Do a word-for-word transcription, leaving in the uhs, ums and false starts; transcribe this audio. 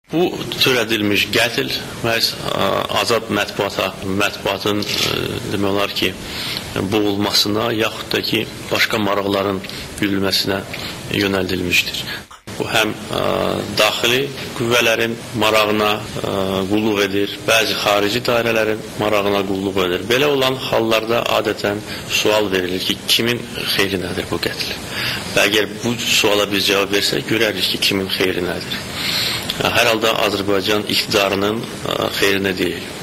Bu törədilmiş qətl məhz azad mətbuata, mətbuatın demək olar ki, boğulmasına yaxud da ki, başqa maraqların güdülməsinə yönəldilmişdir. Bu həm ə, daxili qüvvələrin marağına ə, qulluq edir, bəzi xarici dairələrin marağına qulluq edir. Belə olan hallarda adətən sual verilir ki, kimin xeyri nədir bu qətl? Və əgər bu suala biz cavab versək, görərik ki, kimin xeyri nədir? Hər halda Azərbaycan iqtidarının xeyrinə deyil.